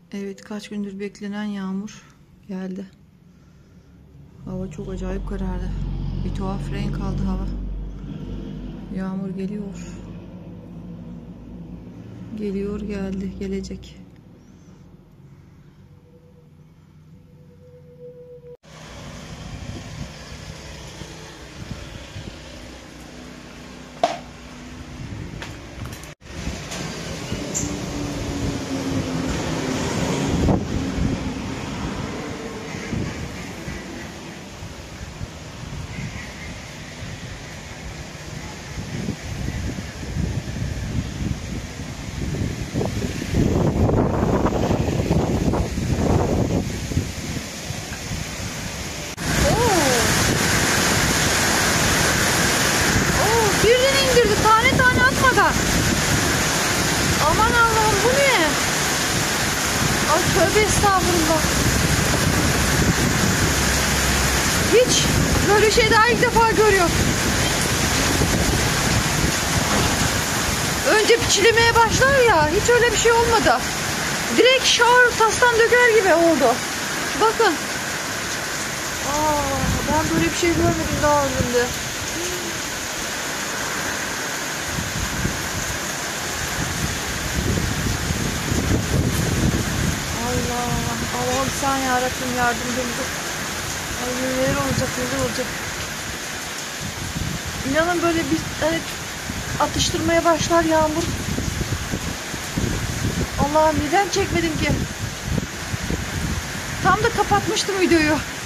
Evet, kaç gündür beklenen yağmur geldi. Hava çok acayip karardı. Bir tuhaf renk aldı hava. Yağmur geliyor. Geliyor, geldi, gelecek. Birden indirdi, tane tane atmadan. Aman Allah'ım, bu ne? Ay tövbe estağfurullah. Hiç böyle şey daha ilk defa görüyorum. Önce piçilemeye başlar ya, hiç öyle bir şey olmadı. Direkt şar tastan döker gibi oldu. Bakın. Ben böyle bir şey görmedim daha önce. Allah'ım sen yarabbim yardımcımız ol. Ay neler olacak, neler olacak. İnanın böyle bir hani atıştırmaya başlar yağmur. Allah'ım neden çekmedim ki? Tam da kapatmıştım videoyu.